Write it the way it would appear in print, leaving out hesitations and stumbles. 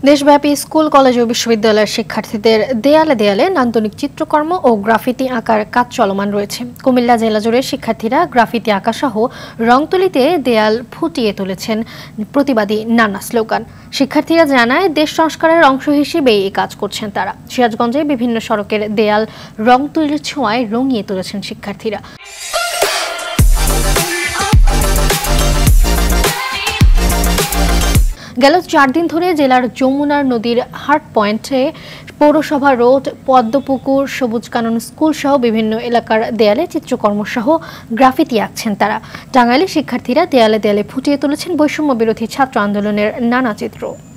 দেশব্যাপী school, college ও বিশ্ববিদ্যালয়ের শিক্ষার্থীদের দেয়ালে দেয়ালে নান্দনিক চিত্রকর্ম ও গ্রাফিতি আঁকার কাজ চলমান রয়েছে। কুমিল্লা জেলা জুড়ে শিক্ষার্থীরা গ্রাফিতি আঁকা সহ রং তুলিতে দেয়াল ফুটিয়ে তুলেছেন প্রতিবাদী নানা স্লোগান। শিক্ষার্থীরা জানায়, দেশ সংস্কারের অংশ হিসেবেই এই কাজ করছেন তারা। সিরাজগঞ্জে বিভিন্ন সড়কের দেয়াল রং তুলির ছোঁয়ায় রঙিয়ে তুলেছেন শিক্ষার্থীরা। গেল 4 দিন ধরে জেলার যমুনার নদীর হার্ট পয়েন্টে পৌরসভা রোড, পদ্মপুকুর, সবুজ কানন স্কুল সহ বিভিন্ন এলাকার দেয়ালে চিত্রকর্ম সহ গ্রাফিতি আঁকছেন তারা। টাঙ্গাইলে শিক্ষার্থীরা দেয়ালে দেয়ালে ফুটিয়ে তুলেছেন বৈষম্য বিরোধী ছাত্র আন্দোলনের নানা চিত্র।